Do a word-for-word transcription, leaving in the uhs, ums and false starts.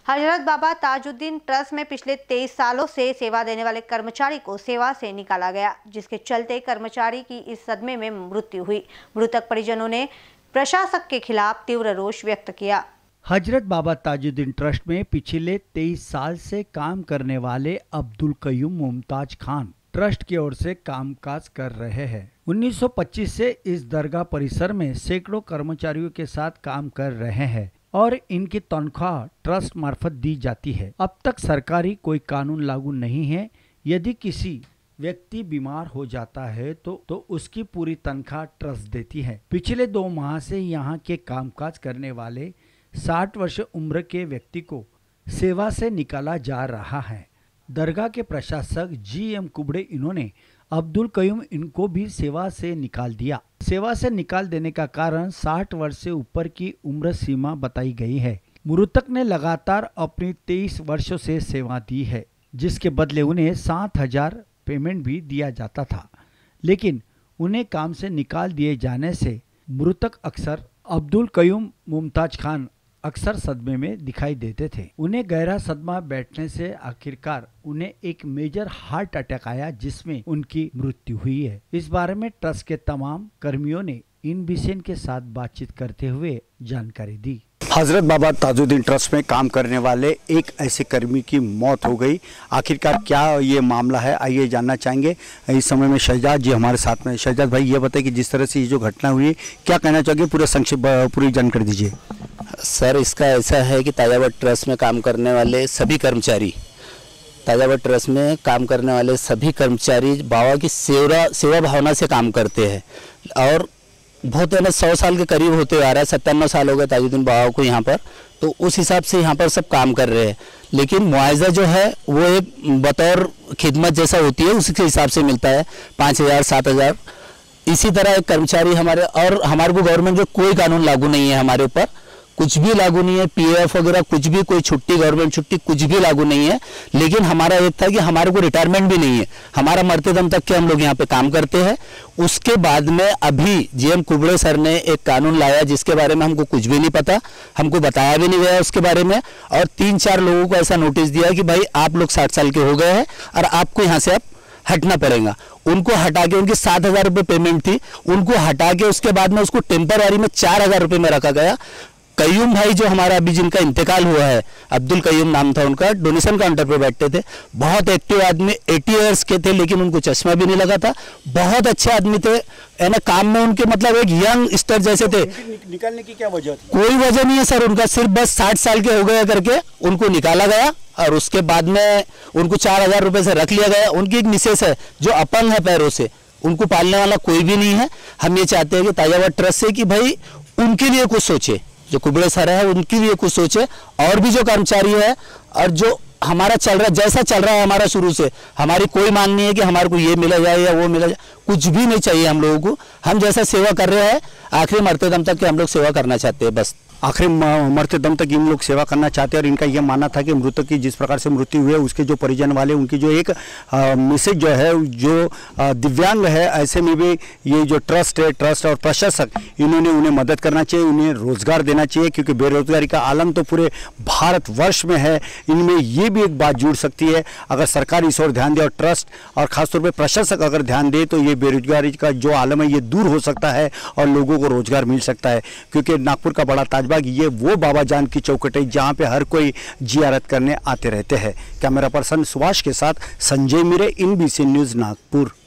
हजरत बाबा Tajuddin trust में पिछले तेईस सालों से सेवा देने वाले कर्मचारी को सेवा से निकाला गया, जिसके चलते कर्मचारी की इस सदमे में मृत्यु हुई। मृतक परिजनों ने प्रशासक के खिलाफ तीव्र रोष व्यक्त किया। हजरत बाबा ताजुद्दीन ट्रस्ट में पिछले तेईस साल से काम करने वाले अब्दुल कयूम मुमताज खान ट्रस्ट की ओर से कामकाज कर रहे हैं। उन्नीस सौ पच्चीस से इस दरगाह परिसर में सैकड़ों कर्मचारियों के साथ काम कर रहे हैं और इनकी तनख्वाह ट्रस्ट मार्फत दी जाती है। अब तक सरकारी कोई कानून लागू नहीं है। यदि किसी व्यक्ति बीमार हो जाता है तो तो उसकी पूरी तनख्वाह ट्रस्ट देती है। पिछले दो माह से यहाँ के कामकाज करने वाले साठ वर्ष उम्र के व्यक्ति को सेवा से निकाला जा रहा है। दरगाह के प्रशासक जी एम कुबड़े इन्होंने अब्दुल कयूम इनको भी सेवा से निकाल दिया। सेवा से निकाल देने का कारण साठ वर्ष से ऊपर की उम्र सीमा बताई गई है। मृतक ने लगातार अपनी तेईस वर्षों से सेवा दी है, जिसके बदले उन्हें सात हजार पेमेंट भी दिया जाता था, लेकिन उन्हें काम से निकाल दिए जाने से मृतक अक्सर अब्दुल कयूम मुमताज खान अक्सर सदमे में दिखाई देते थे। उन्हें गहरा सदमा बैठने से आखिरकार उन्हें एक मेजर हार्ट अटैक आया, जिसमें उनकी मृत्यु हुई है। इस बारे में ट्रस्ट के तमाम कर्मियों ने इनबीसीएन के साथ बातचीत करते हुए जानकारी दी। हजरत बाबा ताजुद्दीन ट्रस्ट में काम करने वाले एक ऐसे कर्मी की मौत हो गई। आखिरकार क्या ये मामला है, आइए जानना चाहेंगे। इस समय में शहजाद जी हमारे साथ में। शहजाद भाई, ये बताइए कि जिस तरह से ये जो घटना हुई, क्या कहना चाहोगे, पूरा संक्षिप्त पूरी जानकारी दीजिए। सर, इसका ऐसा है कि ताजाबाद ट्रस्ट में काम करने वाले सभी कर्मचारी ताजाबाद ट्रस्ट में काम करने वाले सभी कर्मचारी बाबा की सेवा सेवा भावना से काम करते हैं और बहुत है ना सौ साल के करीब होते आ रहा है। सत्तानवे साल हो गए ताजुद्दीन बाबा को यहाँ पर, तो उस हिसाब से यहाँ पर सब काम कर रहे हैं। लेकिन मुआवजा जो है वो एक बतौर खिदमत जैसा होती है, उसके हिसाब से मिलता है, पाँच हज़ार सात हज़ार इसी तरह एक कर्मचारी हमारे। और हमारे को गवर्नमेंट का कोई कानून लागू नहीं है, हमारे ऊपर कुछ भी लागू नहीं है, पीएफ वगैरह कुछ भी, कोई छुट्टी गवर्नमेंट छुट्टी कुछ भी लागू नहीं है। लेकिन हमारा एक था कि हमारे को रिटायरमेंट भी नहीं है, हमारा मरते दम तक के हम लोग यहाँ पे काम करते हैं। उसके बाद में अभी जीएम कुबड़े सर ने एक कानून लाया जिसके बारे में हमको कुछ भी नहीं पता, हमको बताया भी नहीं गया उसके बारे में, और तीन चार लोगों को ऐसा नोटिस दिया कि भाई आप लोग साठ साल के हो गए हैं और आपको यहाँ से अब हटना पड़ेगा। उनको हटा के, उनकी सात हजार रुपये पेमेंट थी, उनको हटा के उसके बाद में उसको टेम्पररी में चार हजार रुपये में रखा गया। कयूम भाई जो हमारा अभी जिनका इंतकाल हुआ है, अब्दुल कयूम नाम था उनका, डोनेशन काउंटर पे बैठते थे, बहुत एक्टिव आदमी, अस्सी इयर्स के थे, लेकिन उनको चश्मा भी नहीं लगा था, बहुत अच्छे आदमी थे, है ना, काम में उनके मतलब एक यंग स्टार जैसे थे। निकालने की क्या वजह थी? कोई वजह नहीं है सर, उनका सिर्फ बस साठ साल के हो गए करके उनको निकाला गया और उसके बाद में उनको चार हजार रुपये से रख लिया गया। उनकी एक मिसेस है जो अपंग है पैरों से, उनको पालने वाला कोई भी नहीं है। हम ये चाहते हैं कि ताजाबाद ट्रस्ट से कि भाई उनके लिए कुछ सोचे, जो कुबड़े सर है उनके लिए कुछ सोचे, और भी जो कर्मचारी है और जो हमारा चल रहा है जैसा चल रहा है हमारा शुरू से, हमारी कोई मांग नहीं है कि हमारे को ये मिला जाए या वो मिला जाए, कुछ भी नहीं चाहिए हम लोगों को। हम जैसा सेवा कर रहे हैं आखिरी मरते दम तक के हम लोग सेवा करना चाहते हैं, बस आखिर मरते दम तक इन लोग सेवा करना चाहते हैं। और इनका यह मानना था कि मृतक की जिस प्रकार से मृत्यु हुई है, उसके जो परिजन वाले, उनकी जो एक मैसेज जो है, जो आ, दिव्यांग है, ऐसे में भी ये जो ट्रस्ट है, ट्रस्ट और प्रशासक, इन्होंने उन्हें मदद करना चाहिए, उन्हें रोजगार देना चाहिए, क्योंकि बेरोजगारी का आलम तो पूरे भारतवर्ष में है। इनमें ये भी एक बात जुड़ सकती है, अगर सरकार इस ओर ध्यान दे और ट्रस्ट और खासतौर पर प्रशासक अगर ध्यान दे तो ये बेरोजगारी का जो आलम है ये दूर हो सकता है और लोगों को रोजगार मिल सकता है। क्योंकि नागपुर का बड़ा ताजबाग ये वो बाबा जान की चौखट है जहां पे हर कोई जियारत करने आते रहते हैं। कैमरा पर्सन सुभाष के साथ संजय मिरे, इनबीसी न्यूज नागपुर।